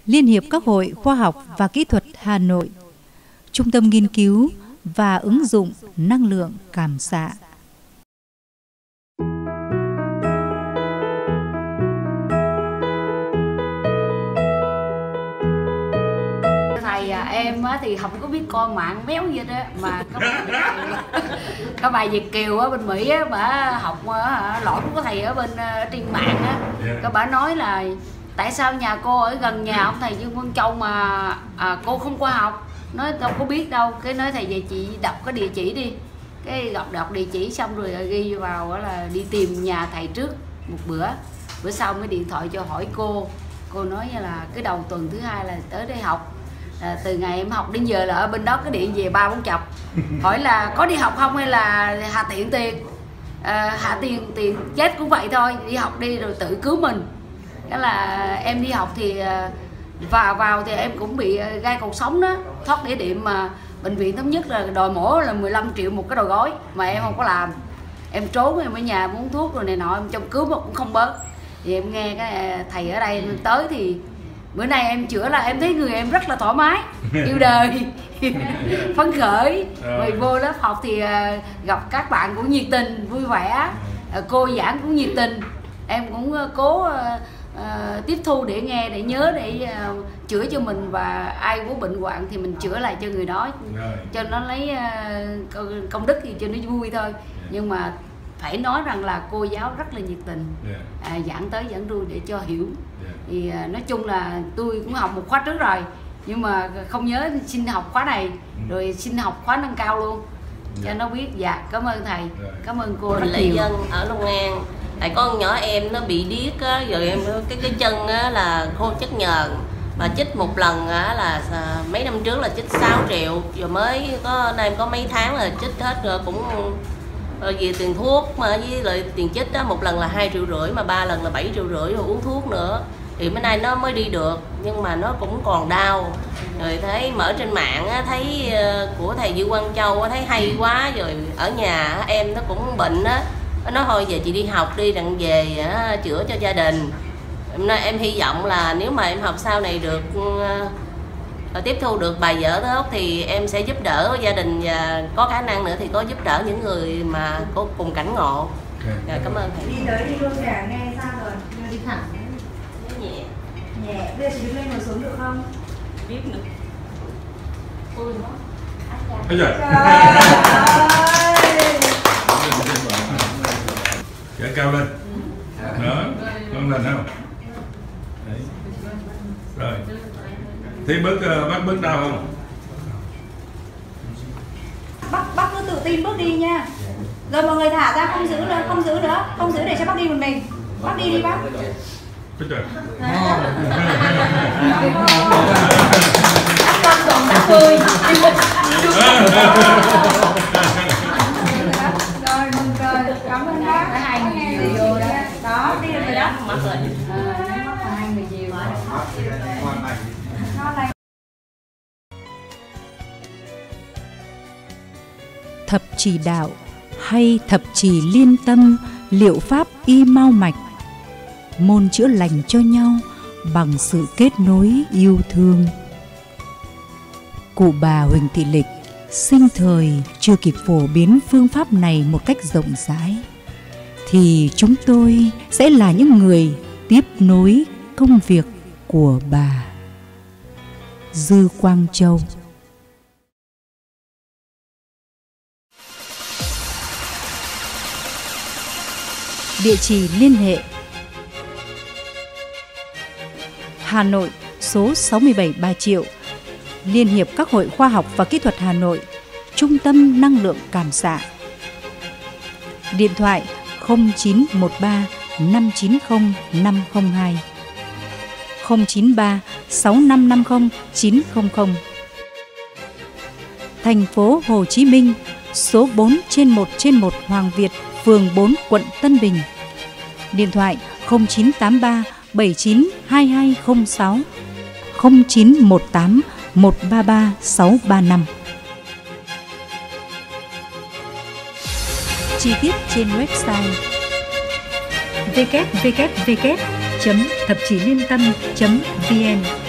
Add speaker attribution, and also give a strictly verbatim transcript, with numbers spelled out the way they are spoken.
Speaker 1: Liên hiệp các hội khoa học và kỹ thuật Hà Nội, Trung tâm nghiên cứu và ứng dụng năng lượng cảm xạ.
Speaker 2: Thầy à, em á, thì không có biết con mạng méo gì đó mà có có bài Việt kiều ở bên Mỹ á, bà học á, lỗi của thầy ở bên ở trên mạng á, có bà nói là tại sao nhà cô ở gần nhà ông thầy Dương Văn Châu mà à, cô không qua học, nói đâu có biết đâu. Cái nói thầy về chị đọc cái địa chỉ đi, cái đọc đọc địa chỉ xong rồi ghi vào là đi tìm nhà thầy trước một bữa, bữa sau mới điện thoại cho hỏi cô. Cô nói là cái đầu tuần thứ hai là tới đây học. À, từ ngày em học đến giờ là ở bên đó cái điện về ba bốn chập, hỏi là có đi học không hay là hạ tiện tiền. À, hạ tiền tiền chết cũng vậy thôi, đi học đi rồi tự cứu mình. Đó là em đi học thì vào vào thì em cũng bị gai cột sống đó, thoát đĩa đệm, mà bệnh viện Thống Nhất là đòi mổ là mười lăm triệu một cái đầu gói mà em không có làm. Em trốn, em ở nhà muốn thuốc rồi này nọ, em trong cứu mà cũng không bớt. Thì em nghe cái thầy ở đây tới thì bữa nay em chữa là em thấy người em rất là thoải mái, yêu đời, phấn khởi. Rồi vô lớp học thì gặp các bạn cũng nhiệt tình, vui vẻ, cô giảng cũng nhiệt tình. Em cũng cố uh, tiếp thu để nghe, để nhớ, để uh, chữa cho mình, và ai có bệnh hoạn thì mình chữa lại cho người đó, cho nó lấy uh, công đức thì cho nó vui thôi. Nhưng mà phải nói rằng là cô giáo rất là nhiệt tình, à, giảng tới giảng lui để cho hiểu. Thì uh, nói chung là tôi cũng học một khóa trước rồi, nhưng mà không nhớ xin học khóa này, rồi xin học khóa nâng cao luôn cho nó biết. Dạ, cảm ơn thầy, cảm ơn cô rất
Speaker 3: Lệ
Speaker 2: nhiều.
Speaker 3: Dân ở Long An. Tại có con nhỏ em nó bị điếc á, rồi em cái cái chân á là khô chất nhờn, và chích một lần á là mấy năm trước là chích sáu triệu, rồi mới có đây có mấy tháng là chích hết rồi, cũng rồi về tiền thuốc mà với lại tiền chích á, một lần là hai triệu rưỡi mà ba lần là bảy triệu rưỡi, rồi uống thuốc nữa thì bữa nay nó mới đi được, nhưng mà nó cũng còn đau. Rồi thấy mở trên mạng á, thấy của thầy Dương Văn Châu á, thấy hay quá, rồi ở nhà em nó cũng bệnh á, nó nói thôi về chị đi học đi, đặng về á, chữa cho gia đình. Em, nói, em hy vọng là nếu mà em học sau này được uh, tiếp thu được bài vở tốt thì em sẽ giúp đỡ gia đình, và có khả năng nữa thì có giúp đỡ những người mà có cùng cảnh ngộ. Rồi, cảm ơn thầy.
Speaker 4: Đi tới đi luôn kìa, nghe sao rồi?
Speaker 3: Đi thẳng, nhẹ.
Speaker 4: Nhẹ, bây giờ chị đứng lên ngồi xuống được không?
Speaker 3: Biết nữa. Ôi nó.
Speaker 5: Bây giờ. Gãy cao lên. Đó, nâng lên không? Đấy. Rồi. Thấy bước uh, bắt bước đau không?
Speaker 4: Bác bác cứ tự tin bước đi nha. Rồi mọi người thả ra, không giữ nữa, không giữ nữa, không giữ để cho bác đi một mình. Bác đi đi bác.
Speaker 5: Bây giờ.
Speaker 4: Bác con còn bác cười. Rồi, mừng cười, cảm ơn bác.
Speaker 2: Hai người nhiều đó.
Speaker 4: Đó, đi rồi đó.
Speaker 3: Mất rồi.
Speaker 2: Hai người nhiều.
Speaker 4: Ngon này.
Speaker 1: Thập trì đạo hay thập trì liên tâm, liệu pháp y mau mạch, môn chữa lành cho nhau bằng sự kết nối yêu thương. Cụ bà Huỳnh Thị Lịch sinh thời chưa kịp phổ biến phương pháp này một cách rộng rãi, thì chúng tôi sẽ là những người tiếp nối công việc của bà. Dư Quang Châu. Địa chỉ liên hệ: Hà Nội, số sáu mươi bảy Bà Triệu, Liên hiệp các hội khoa học và kỹ thuật Hà Nội, Trung tâm năng lượng cảm xạ. Điện thoại không chín một ba năm chín không năm không hai, không chín ba sáu năm năm không chín không không. Thành phố Hồ Chí Minh, số bốn trên một trên một Hoàng Việt, phường bốn, quận Tân Bình. Điện thoại không chín tám ba bảy chín hai hai không sáu, không chín một tám một ba ba sáu ba năm. Chi tiết trên website w w w chấm thập chỉ liên tâm chấm vn.